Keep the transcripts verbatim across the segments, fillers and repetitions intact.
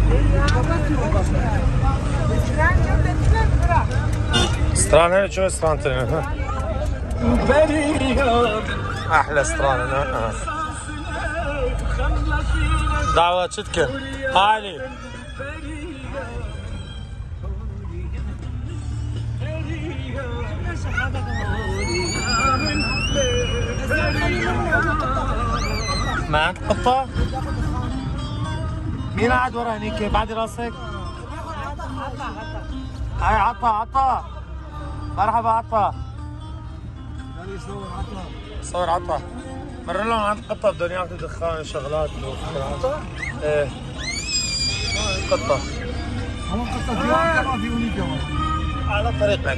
استرانة شو استرانة؟ احلى استرانة. دعوة شتكة علي. ما عندك قطة؟ مين قاعد ورا هنيك بعد راسك؟ هاي عطا عطا. مرحبا عطا. صور عطا. مرة لهم عند قطة بدهم ياخذوا دخان شغلات قطة؟ ايه قطة. هون قطة في واحدة ما في وليد كمان. على طريقك.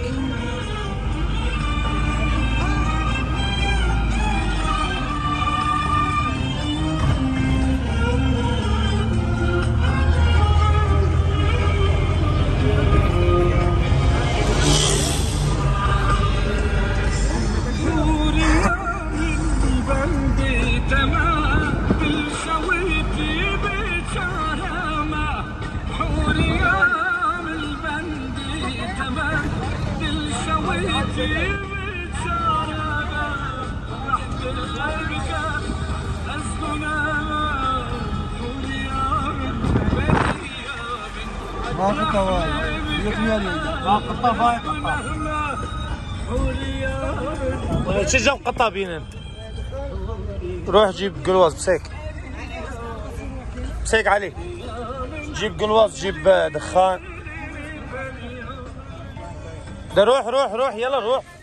ما قطة واي يقني ما قطة فاي قطة. شو جاب قطة بينن؟ روح جيب قلواز بسيك. بسيك علي. جيب قلواز جيب دخان. ده روح روح روح يلا روح.